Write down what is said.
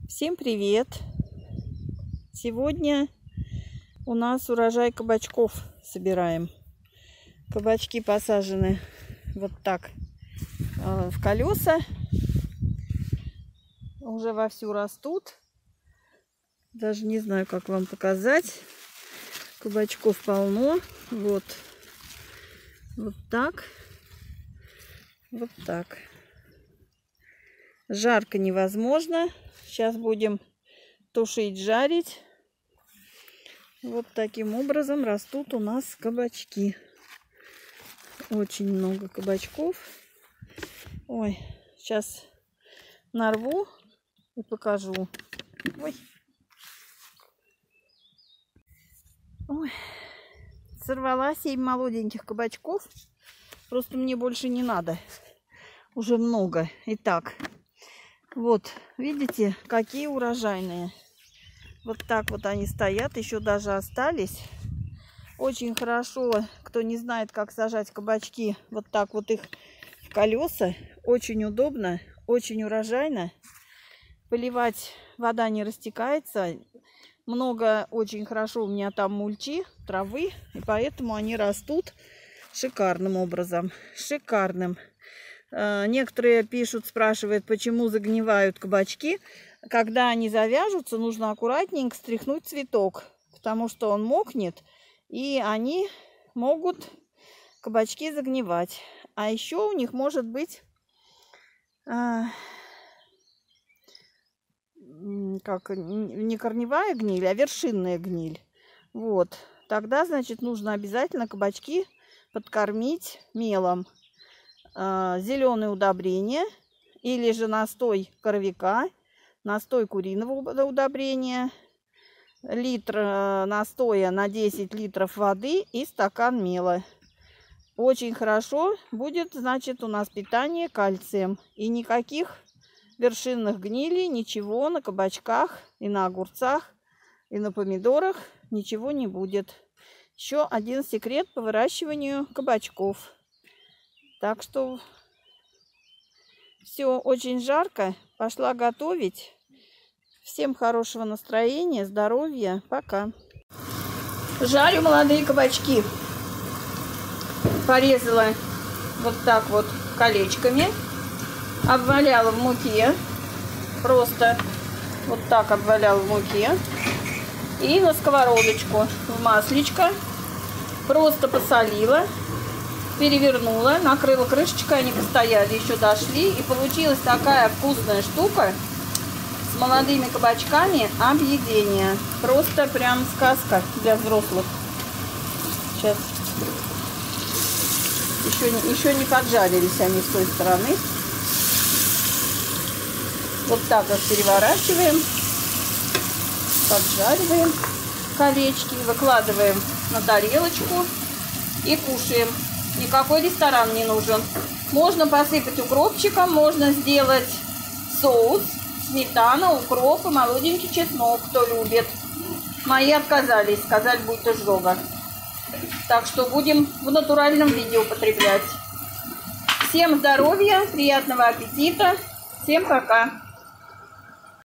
Всем привет! Сегодня у нас урожай кабачков собираем. Кабачки посажены вот так в колеса. Уже вовсю растут. Даже не знаю, как вам показать. Кабачков полно. Вот так. Вот так. Жарко невозможно. Сейчас будем тушить, жарить. Вот таким образом растут у нас кабачки. Очень много кабачков. Ой, сейчас нарву и покажу. Ой. Сорвала 7 молоденьких кабачков. Просто мне больше не надо. Уже много. Итак, вот, видите, какие урожайные. Вот так вот они стоят, еще даже остались. Очень хорошо, кто не знает, как сажать кабачки, вот так вот их в колеса. Очень удобно, очень урожайно. Поливать вода не растекается. Много, очень хорошо у меня там мульчи, травы, и поэтому они растут шикарным образом. Шикарным. Некоторые пишут, спрашивают, почему загнивают кабачки. Когда они завяжутся, нужно аккуратненько стряхнуть цветок, потому что он мокнет, и они могут, кабачки, загнивать. А еще у них может быть как не корневая гниль, а вершинная гниль. Вот. Тогда, значит, нужно обязательно кабачки подкормить мелом. Зеленые удобрения или же настой коровика, настой куриного удобрения, литр настоя на 10 литров воды и стакан мела. Очень хорошо будет, значит, у нас питание кальцием. И никаких вершинных гнилей, ничего на кабачках и на огурцах и на помидорах ничего не будет. Еще один секрет по выращиванию кабачков. Так что все очень жарко. Пошла готовить. Всем хорошего настроения, здоровья. Пока. Жарю молодые кабачки. Порезала вот так вот колечками. Обваляла в муке. Просто вот так обваляла в муке. И на сковородочку в маслечко. Просто посолила. Перевернула, накрыла крышечкой, они постояли, еще дошли. И получилась такая вкусная штука с молодыми кабачками. Объедение. Просто прям сказка для взрослых. Сейчас. Еще не поджарились они с той стороны. Вот так их переворачиваем. Поджариваем колечки. Выкладываем на тарелочку и кушаем. Никакой ресторан не нужен. Можно посыпать укропчиком, можно сделать соус, сметана, укроп и молоденький чеснок, кто любит. Мои отказались, сказали, будет изжога. Так что будем в натуральном виде употреблять. Всем здоровья, приятного аппетита. Всем пока.